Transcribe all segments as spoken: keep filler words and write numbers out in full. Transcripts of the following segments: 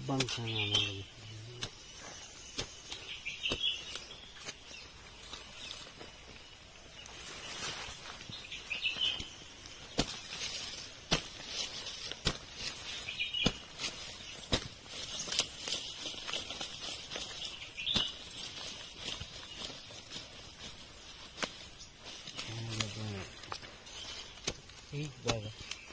bangsa nama lagi. Ih, bagus.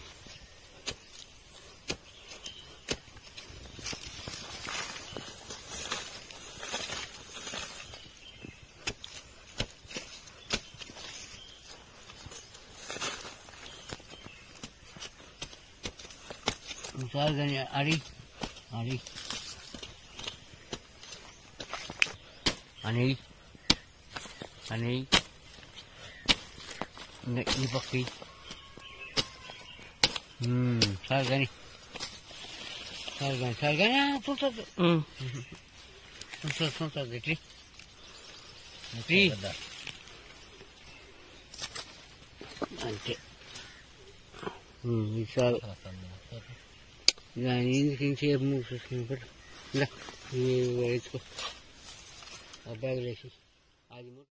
Misalnya gani ari, ari, ani, ani, nak dipakai. Hmm, misalnya gani, misalnya, misalnya apa tu? Hmm, misalnya, misalnya gitu. Nanti, nanti. Hmm, misal. Nah ini kincir musuh sini nah ini itu apa lagi sih